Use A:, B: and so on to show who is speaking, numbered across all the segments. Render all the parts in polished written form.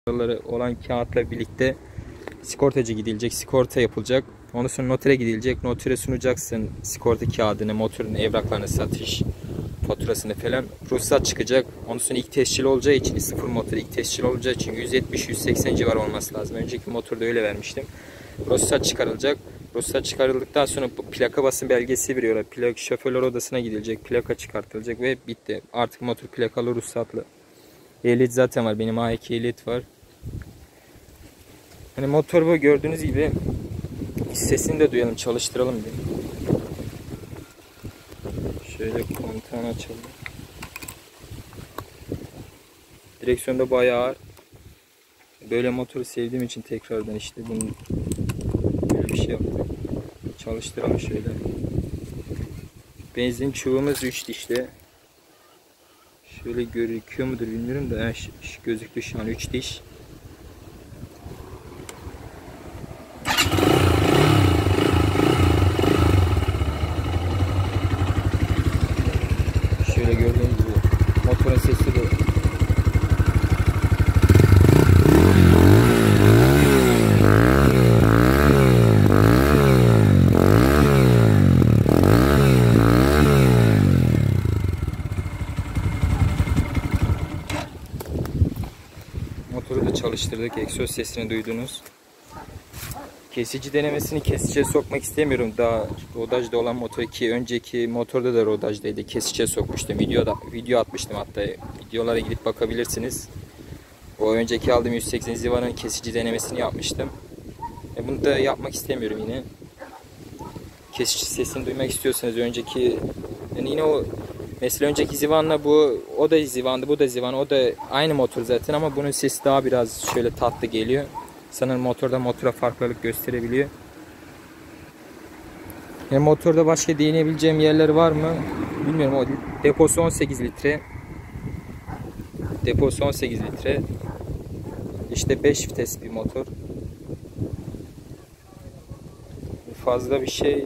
A: olan kağıtla birlikte sigortacı gidilecek, sigorta yapılacak. Ondan sonra notere gidilecek. Notere sunacaksın sigorta kağıdını, motorun evraklarını, satış faturasını falan. Ruhsat çıkacak. Ondan sonra ilk tescil olacağı için, sıfır motor ilk tescil olacağı için 170-180 civarı olması lazım. Önceki motorda öyle vermiştim. Ruhsat çıkarılacak. Ruhsat çıkarıldıktan sonra plaka basım belgesi veriyorlar. Plak şoförler odasına gidilecek. Plaka çıkartılacak ve bitti. Artık motor plakalı, ruhsatlı. Ehliyet zaten var. Benim A2 ehliyet var. Hani motor bu, gördüğünüz gibi. Sesini de duyalım, çalıştıralım diye. Şöyle kontağını açalım. Direksiyonda bayağı ağır. Böyle motoru sevdiğim için tekrardan işte bunun böyle bir şey yaptım. Çalıştıralım şöyle. Benzin çubuğumuz 3 dişli. Şöyle gözüküyor mudur bilmiyorum da gözüktü şu an 3 diş. Şöyle gördüğünüz gibi motorun sesi bu. Motoru da çalıştırdık. Egzoz sesini duydunuz. Kesici denemesini kesiciye sokmak istemiyorum. Daha rodajda olan motor ki önceki motorda da rodajdaydı. Kesiciye sokmuştum. Video atmıştım hatta. Videolara gidip bakabilirsiniz. O önceki aldığım 180 Ziva'nın kesici denemesini yapmıştım. Bunu da yapmak istemiyorum yine. Kesici sesini duymak istiyorsanız önceki yani yine o mesela önceki Zivan'la bu, o da Zivan'dı, bu da Zivan, o da aynı motor zaten ama bunun sesi daha biraz şöyle tatlı geliyor. Sanırım motora farklılık gösterebiliyor. Yani motorda başka değinebileceğim yerler var mı bilmiyorum. O deposu 18 litre. Deposu 18 litre. İşte 5 vites bir motor. Fazla bir şey.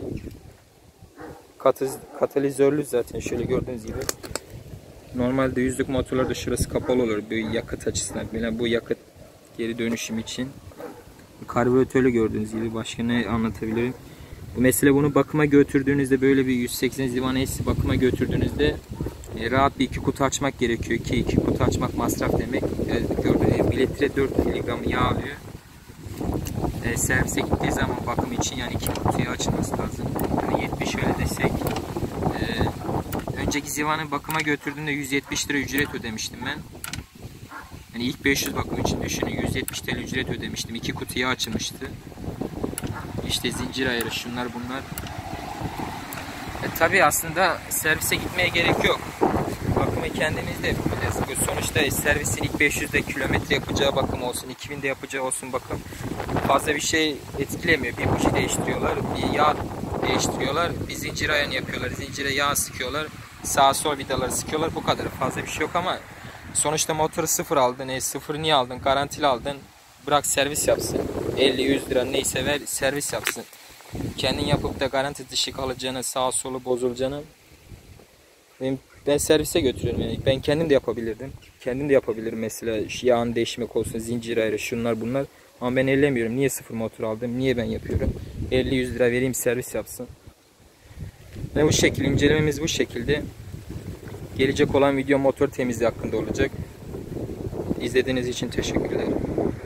A: Katalizörlü zaten şöyle gördüğünüz gibi. Normalde yüzlük motorlarda şurası kapalı olur. Bir yakıt açısından. Yani bu yakıt geri dönüşüm için. Karbüratörlü gördüğünüz gibi. Başka ne anlatabilirim? Mesela bunu bakıma götürdüğünüzde böyle bir 180 Zivan S bakıma götürdüğünüzde rahat bir 2 kutu açmak gerekiyor ki 2 kutu açmak masraf demek. Gördüğünüz gibi 1 litre 4 mg yağ alıyor. Servise gittiği zaman bakım için yani 2 kutuyu açılması lazım. Yani 70 öyle desek. Önceki Ziva'nın bakıma götürdüğümde 170 lira ücret ödemiştim ben. Yani ilk 500 bakım için düşünün, 170 TL ücret ödemiştim. 2 kutu yağ açılmıştı. İşte zincir ayarı, şunlar bunlar. Tabii aslında servise gitmeye gerek yok. Bakımı kendiniz de yapabilirsiniz. Sonuçta servisin ilk 500'de kilometre yapacağı bakım olsun, 2000'de yapacağı olsun bakım. Fazla bir şey etkilemiyor. Bir buji değiştiriyorlar, bir yağ değiştiriyorlar, bir zincir ayarını yapıyorlar, zincire yağ sıkıyorlar, sağ sol vidaları sıkıyorlar. Bu kadar. Fazla bir şey yok ama sonuçta motoru sıfır aldın. Sıfır niye aldın? Garantili aldın. Bırak servis yapsın. 50-100 lira neyse ver, servis yapsın. Kendin yapıp da garanti dışı kalacağını, sağ solu bozulacağını ben servise götürüyorum. Yani ben kendim de yapabilirdim. Kendim de yapabilirim mesela yağın değişmek olsun, zincir ayrı, şunlar bunlar. Ama ben ellemiyorum. Niye sıfır motor aldım? Niye ben yapıyorum? 50-100 lira vereyim servis yapsın. Ve bu şekilde incelememiz bu şekilde. Gelecek olan video motor temizliği hakkında olacak. İzlediğiniz için teşekkürler.